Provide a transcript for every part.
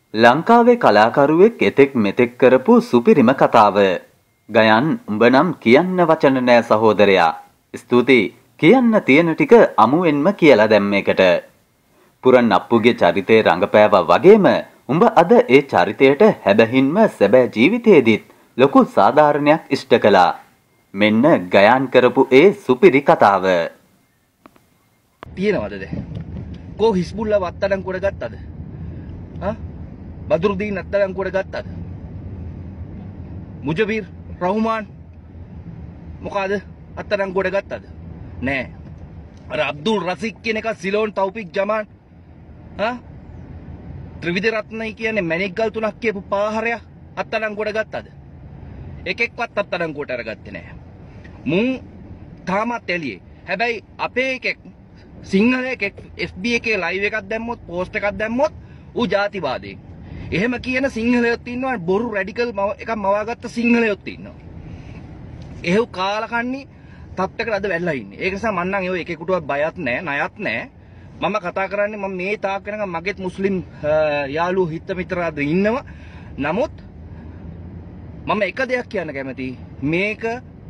ලංකාවේ කලාකරුවෙක් එතෙක් මෙතෙක් කරපු සුපිරිම කතාව. ගයන් උඹ නම් කියන්න වචන නෑ සහෝදරයා. ස්තුතියි. කියන්න තියෙන ටික අමුවෙන්ම කියලා දැම්මේකට. පුරන් අප්පුගේ චරිතේ රඟපෑවා වගේම උඹ අද ඒ චරිතයට හැබැහින්ම සැබෑ ජීවිතයේදීත් ලොකු සාධාරණයක් ඉෂ්ට කළා. මෙන්න ගයන් කරපු ඒ සුපිරි කතාව. තියෙනවද දැන්? කෝ හිස්බුල්ලා වත්තඩංගුවට ගත්තද? හා? බදුරුදීන් අත්තඩංගුවට ගත්තද? මුජබීර් රහුමාන් මොකද අත්තඩංගුවට ගත්තද? නෑ. අර අබ්දුල් රසික් කියන එක සිලෝන් තෞෆික් ජමාන් හා? ත්‍රිවිධ රත්නයි කියන්නේ මැණික්ගල් තුනක් කියපු පාහරය අත්තඩංගුවට ගත්තද? එකෙක්වත් අත්තඩංගුවට අරගත්තේ නෑ. මුන් තාමත් එළියේ. හැබැයි අපේ එකෙක් සිංහල එකෙක් FB එකේ ලයිව් එකක් දැම්මොත් පෝස්ට් එකක් දැම්මොත් ඌ ජාතිවාදී. එහෙම කියන සිංහලයොත් ඉන්නවා බොරු රැඩිකල් එකක් මවාගත්ත සිංහලයොත් ඉන්නවා. එහෙව් කාලකන්ණි තත්ත්වයකට අද වැටලා ඉන්නේ. ඒක නිසා මම නම් ඒ එකෙකුටවත් බයත් නැහැ, ණයත් නැහැ. මම කතා කරන්නේ මම මේ තාක් වෙනකම් මගේත් මුස්ලිම් යාළුවෝ හිත මිත්‍රාද ඉන්නවා. නමුත් මම එක දෙයක් කියන්න කැමතියි. මේක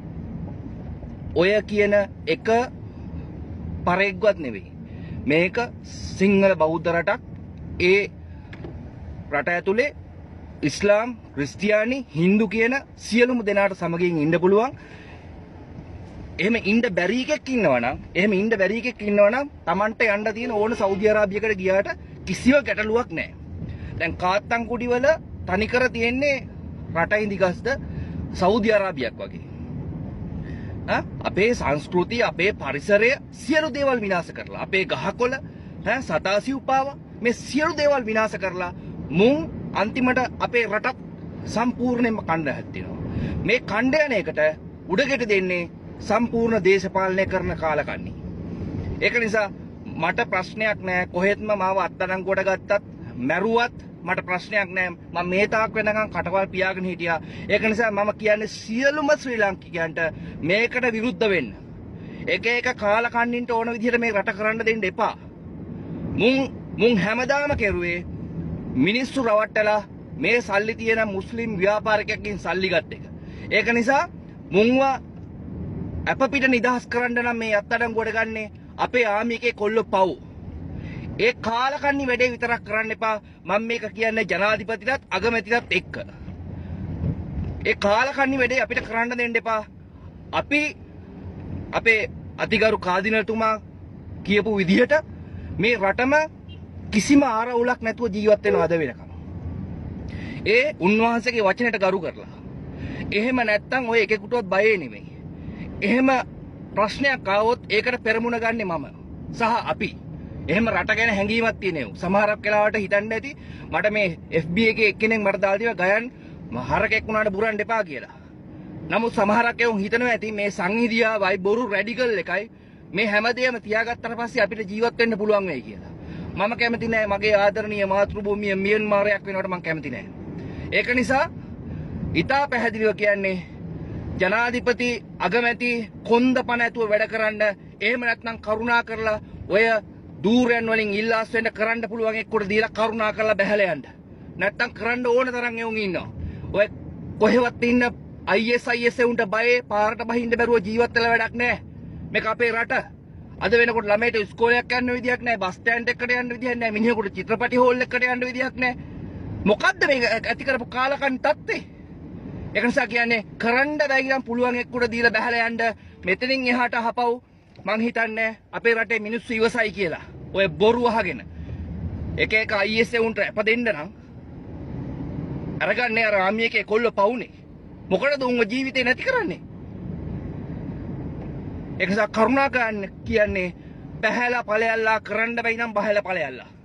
ඔය කියන එක පරෙක්වත් නෙවෙයි. මේක සිංහල බෞද්ධ රටක්. ඒ රට ඇතුලේ ඉස්ලාම්, ක්‍රිස්තියානි, හින්දු කියන සියලුම දෙනාට සමගින් ඉන්න පුළුවන්. එහෙම ඉන්න බැරි එකෙක් ඉන්නවනම් Tamanට යන්න තියෙන ඕන සෞදි අරාබියකට ගියාට කිසිම ගැටලුවක් නැහැ. දැන් කාත්තන් කුඩිවල තනිකර තියෙන්නේ රටින් දිගස්ද සෞදි අරාබියක් වගේ. අපේ සංස්කෘතිය, අපේ පරිසරය සියලු දේවල් විනාශ කරලා, අපේ ගහකොළ සතාසිව්පාව මේ සියලු දේවල් විනාශ කරලා මුන් අන්තිමට අපේ රටත් සම්පූර්ණයෙන්ම කණ්ඩ හැත්තිනවා. මේ කණ්ඩ යන එකට උඩගෙට දෙන්නේ සම්පූර්ණ දේශපාලනය කරන කාලකන්ණි. ඒක නිසා මට ප්‍රශ්නයක් නැහැ. කොහෙත්ම මාව අත්අඩංගුවට ගත්තත් මැරුවත් මට ප්‍රශ්නයක් නැහැ. මම මේ තාක් වෙනකන් කටවල් පියාගෙන හිටියා. ඒක නිසා මම කියන්නේ සියලුම ශ්‍රී ලාංකිකයන්ට මේකට විරුද්ධ වෙන්න. එක එක කාලකන්ණින්ට ඕන විදිහට මේ රට කරන්න දෙන්න එපා. මුන් හැමදාම කෙරුවේ මිනිස්සු රවට්ටලා මේ සල්ලි තියෙන මුස්ලිම් ව්‍යාපාරිකයෙක්ගෙන් සල්ලි ගත් එක. ඒක නිසා මුන්ව අප පිට නිදහස් කරන්න නම් මේ අත්අඩංගුවට ගන්නේ අපේ ආමි එකේ කොල්ල පව්. ඒ කාලකන්ණි වැඩේ විතරක් කරන්න එපා. මම මේක කියන්නේ ජනාධිපතිටත් අගමැතිටත් එක්ක. ඒ කාලකන්ණි වැඩේ අපිට කරන්න දෙන්න එපා. අපි අපේ අතිගරු කාදිනල්තුමා කියපු විදිහට මේ රටම කිසිම ආරවුලක් නැතුව ජීවත් වෙනවා අද වෙනකම්. ඒ උන්වහන්සේගේ වචනයට ගරු කරලා. එහෙම නැත්තම් ඔය එකෙකුටවත් බයේ නෙමෙයි. එහෙම ප්‍රශ්නයක් ආවොත් ඒකට පෙරමුණ ගන්නෙ මම සහ අපි. එහෙම රට ගැන හැඟීමක් තියෙනව. සමහරක් වෙලාවට හිතන්න ඇති මට මේ FB එකේ එක්කෙනෙක් මට දාලා තියවා ගයන් හරකෙක් වුණාට බුරන්න එපා කියලා. නමුත් සමහරක් එවුන් හිතනවා ඇති මේ සංහිදියාවයි බොරු රැඩිකල් එකයි මේ හැමදේම තියාගත්තට පස්සේ අපිට ජීවත් වෙන්න පුළුවන් වෙයි කියලා. මම කැමති නෑ මගේ ආදරණීය මාතෘභූමිය මියන්මාරයක් වෙනවට මම කැමති නෑ. ඒක නිසා ඉතා පැහැදිලිව කියන්නේ ජනාධිපති අගමැති කොන්දපණ ඇතුව වැඩ කරන්න, එහෙම නැත්නම් කරුණා කරලා ඔය දූරයන් වලින් ඉල්ලාස් වෙන්න කරන්න පුළුවන් එක්කොට දීලා කරුණා කරලා බැහැලා යන්න. නැත්නම් කරන්න ඕන තරම් එවුන් ඉන්නවා. ඔය කොහෙවත් ඉන්න IS උන්ට බයේ පාරට බහින්න බැරුව ජීවත් වෙලා වැඩක් නැහැ. මේක අපේ රට. අද වෙනකොට ළමයිට ඉස්කෝලයක් යන්න විදියක් නැහැ, බස් ස්ටෑන්ඩ් එකකට යන්න විදියක් නැහැ, මිනිහෙකුට චිත්‍රපටි හෝල් එකකට යන්න විදියක් නැහැ. මොකද්ද මේක ඇති කරපු කාලකන්ණි තත්ත්වේ? ඒක නිසා කියන්නේ කරන්න බැයි නම් පුළුවන් එක්කුඩ දීලා බහැලා යන්න. මෙතනින් එහාට අහපව් මං හිතන්නේ අපේ රටේ මිනිස්සු ඉවසයි කියලා. ඔය බොරු අහගෙන එක එක IS උන්ට අපදෙන්න නම් අරගන්නේ අර ආමි එකේ කොල්ල පවුනේ. මොකටද උන්ව ජීවිතේ නැති කරන්නේ? ඒක නිසා කරුණා කියන්නේ බහැලා ඵලයල්ලා කරන්න බැයි නම් බහැලා ඵලයල්ලා.